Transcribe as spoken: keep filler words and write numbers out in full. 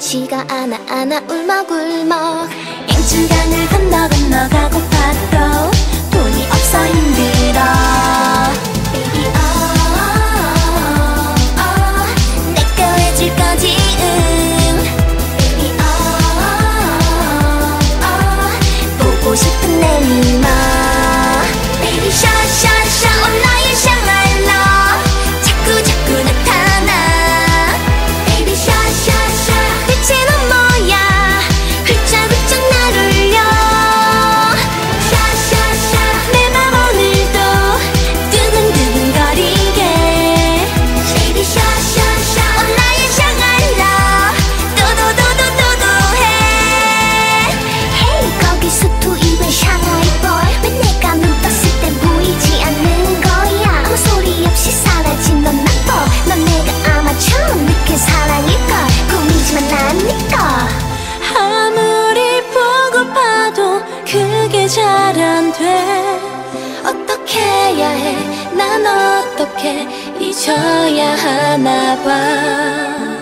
보이지가 않아 않아 울먹울먹. 양천강을 건너 건너 가고파도 돈이 없어 힘들어. Baby oh, oh, oh. 내꺼 해줄 거지 응. Baby oh, oh, oh. 보고 싶은 내 미모. Baby 샤샤샤 온 나의 샹랄라 자꾸 자꾸 나타나. Baby 샤샤샤 대체 넌 뭐야 훌쩍훌쩍 날 울려. 샤샤샤 내 맘 오늘도 두근두근거리게. Baby 샤샤샤 온 나의 샹랄라 도도도도도도해. Hey 거기서 또 이번 샹하이 boy 왜 내가 눈 떴을 땐 보이지 않는 거야. 아무 소리 없이 사라진 넌 나빠. 넌 내가 아마 처음 느낀 사랑일까. 꿈이지만 난 네꺼. 아무리 보고파도 그게 잘 안 돼. 어떻게 해야 해 난 어떻게 잊어야 하나 봐.